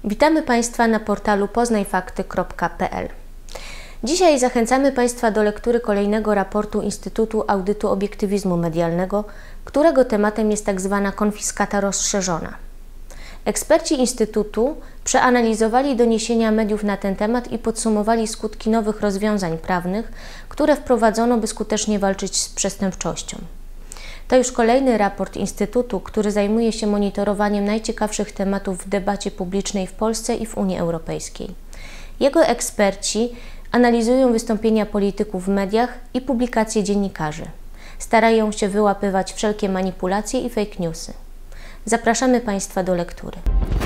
Witamy Państwa na portalu poznajfakty.pl. Dzisiaj zachęcamy Państwa do lektury kolejnego raportu Instytutu Audytu Obiektywizmu Medialnego, którego tematem jest tzw. konfiskata rozszerzona. Eksperci Instytutu przeanalizowali doniesienia mediów na ten temat i podsumowali skutki nowych rozwiązań prawnych, które wprowadzono, by skutecznie walczyć z przestępczością. To już kolejny raport Instytutu, który zajmuje się monitorowaniem najciekawszych tematów w debacie publicznej w Polsce i w Unii Europejskiej. Jego eksperci analizują wystąpienia polityków w mediach i publikacje dziennikarzy. Starają się wyłapywać wszelkie manipulacje i fake newsy. Zapraszamy Państwa do lektury.